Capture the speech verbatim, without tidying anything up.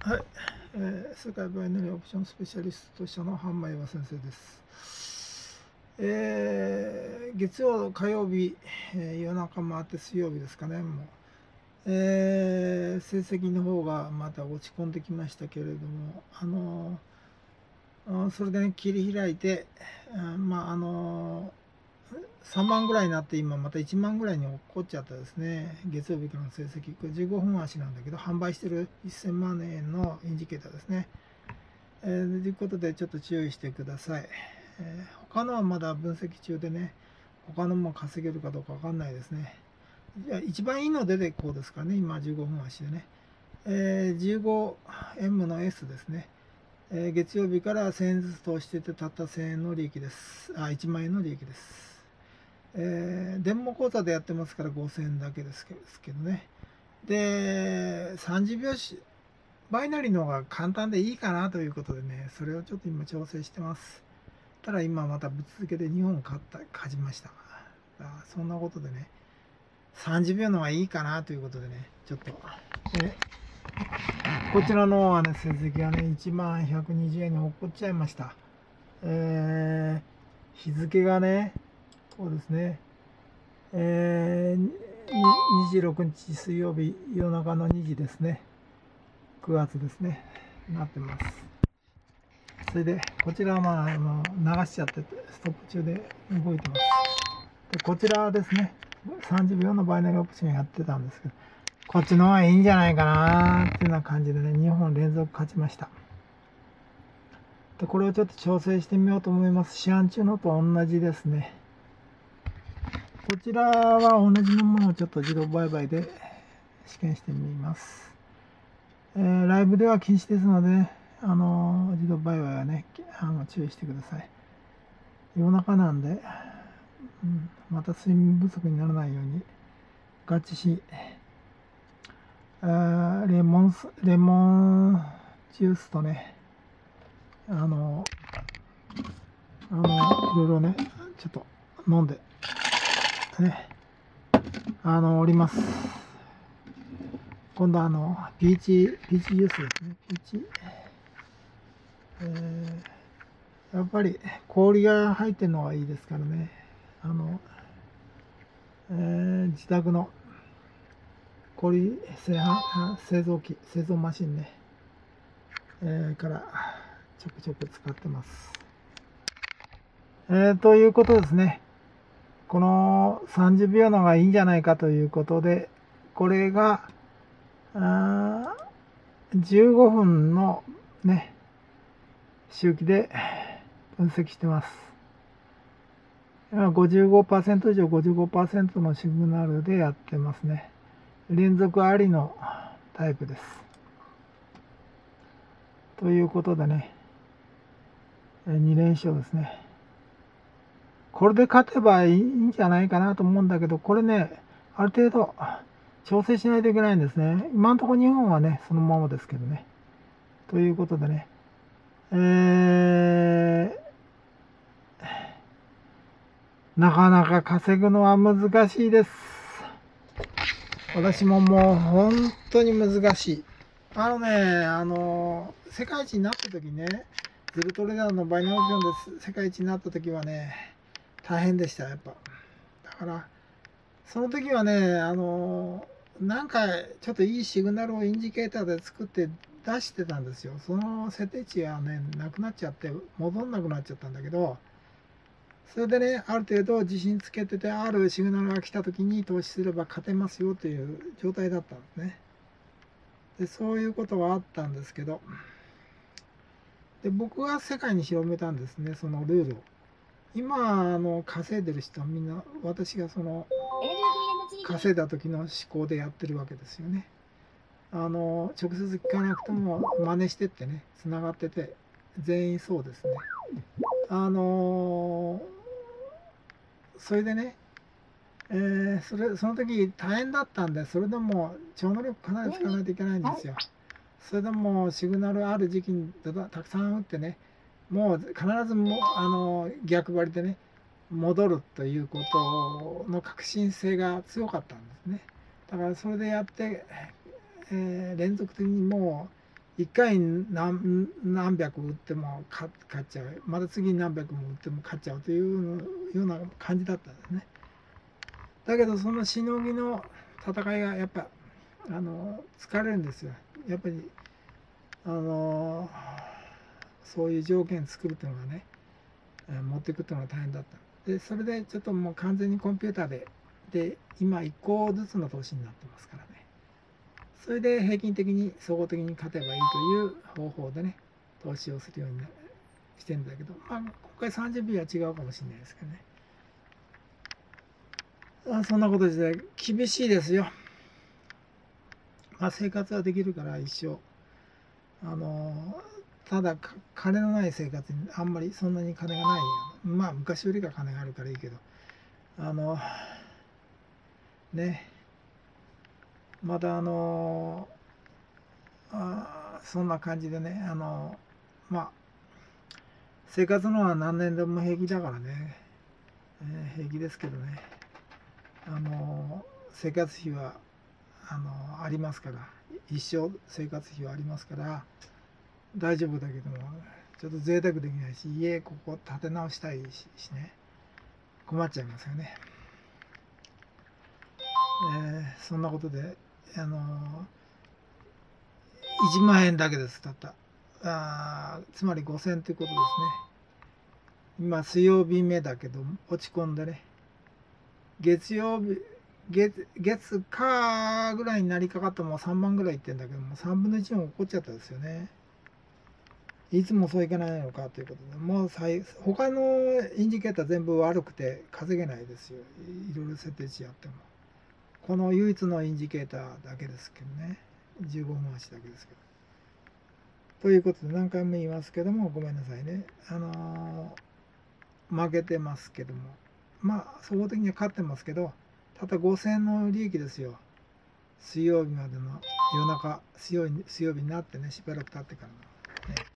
はい、えー、世界バイナリーオプションスペシャリスト社の半前は先生です。えー、月曜、火曜日、えー、夜中回って水曜日ですかね、もう、えー、成績の方がまた落ち込んできましたけれども、あのー、それでね、切り開いて、まあ、あのーさんまんぐらいになって今またいちまんぐらいに落っこっちゃったですね。月曜日からの成績。これじゅうごふん足なんだけど、販売してるせんまんえんのインジケーターですね。えー、ということでちょっと注意してください。えー、他のはまだ分析中でね、他のも稼げるかどうかわかんないですね。いや一番いいの出てこうですからね、今じゅうごふん足でね。えー、じゅうごエム の S ですね。えー、月曜日からせんえんずつ投しててたったせんえんの利益です。あ、いちまんえんの利益です。えー、電モ口座でやってますからごせんえんだけですけどね。で、さんじゅうびょうし、バイナリーの方が簡単でいいかなということでね、それをちょっと今調整してます。ただ今またぶっ続けでにほん勝った、勝ちました。そんなことでね、さんじゅうびょうの方がいいかなということでね、ちょっと、えこちらのはね、成績がね、いちまんひゃくにじゅうえんに落っこっちゃいました。えー、日付がね、こうですね、えー、にじゅうろくにち水曜日夜中のにじですね。くがつですね。なってます。それで、こちらはまあ、あの流しちゃってて、ストップ中で動いてます。で、こちらはですね、さんじゅうびょうのバイナリーオプションやってたんですけど、こっちの方がいいんじゃないかなっていうような感じでね、にほん連続勝ちました。で、これをちょっと調整してみようと思います。市販中のと同じですね。こちらは同じのものをちょっと自動売買で試験してみます。えー、ライブでは禁止ですので、ね、あの自動売買はね、あの注意してください。夜中なんで、うん、また睡眠不足にならないように、ガチし、あレモンス、レモンジュースとね、あの、あの、いろいろね、ちょっと飲んで、ね、あの、おります。今度あの、ピーチ、ピーチジュースですね、ピーチ。えー、やっぱり氷が入ってるのがいいですからね。あの、えー、自宅の氷製販製造機、製造マシンね、えー、からちょくちょく使ってます。えー、ということですね。このさんじゅうびょうのがいいんじゃないかということで、これがあじゅうごふんのね、周期で分析してます。ごじゅうごパーセント 以上 ごじゅうごパーセント のシグナルでやってますね。連続ありのタイプです。ということでね、に連勝ですね。これで勝てばいいんじゃないかなと思うんだけど、これね、ある程度調整しないといけないんですね。今のところ日本はね、そのままですけどね。ということでね、えー、なかなか稼ぐのは難しいです。私ももう本当に難しい。あのね、あの、世界一になった時ね、ゼロトレーダーのバイナリーオプションで世界一になった時はね、大変でした、やっぱ。だから、その時はね、あの、なんかちょっといいシグナルをインジケーターで作って出してたんですよ。その設定値がね、なくなっちゃって、戻んなくなっちゃったんだけど、それでね、ある程度自信つけてて、あるシグナルが来た時に投資すれば勝てますよという状態だったんですね。で、そういうことがあったんですけど、で僕が世界に広めたんですね、そのルールを。今あの稼いでる人はみんな私がその稼いだ時の思考でやってるわけですよね。あの直接聞かなくても真似してってね、つながってて全員そうですね。あのそれでね、えー、それその時大変だったんで、それでも超能力かなり使わないといけないんですよ。それでもシグナルある時期にたくさん打ってね、もう必ずもあの逆張りでね戻るということの確信性が強かったんですね。だからそれでやって、えー、連続的にもいっかい何何百打っても勝っちゃう、また次に何百も打っても勝っちゃうというような感じだったんですね。だけどそのしのぎの戦いがやっぱあの疲れるんですよ。やっぱりあのそういう条件作るというのがね、持っていくというのが大変だった。でそれでちょっともう完全にコンピューターでで今いっこずつの投資になってますからね。それで平均的に総合的に勝てばいいという方法でね投資をするようにしてるんだけど、まあ今回さんじゅうビーは違うかもしれないですけどね。あそんなこと自体厳しいですよ。まあ生活はできるから一生あのただ金のない生活にあんまりそんなに金がないよ。まあ昔よりか金があるからいいけど、あのねまたあのあそんな感じでね、あのまあ生活のは何年でも平気だからね、えー、平気ですけどね、あの生活費はあのありますから、一生生活費はありますから大丈夫だけども、ちょっと贅沢できないし、家ここ建て直したいしね、困っちゃいますよね。えー、そんなことであのいちまんえんだけですたった。あつまりごせんということですね。今水曜日目だけど落ち込んでね、月曜日月月火ぐらいになりかかってもさんばんぐらいいってんだけども、さんぶんのいちも起こっちゃったですよね。いつもそういかないのかということで、もう他のインジケーター全部悪くて稼げないですよ。いろいろ設定値やっても。この唯一のインジケーターだけですけどね。じゅうごふん足だけですけど。ということで何回も言いますけども、ごめんなさいね。あのー、負けてますけども。まあ、総合的には勝ってますけど、たったごせんえんの利益ですよ。水曜日までの夜中、水曜日になってね、しばらく経ってからの。ね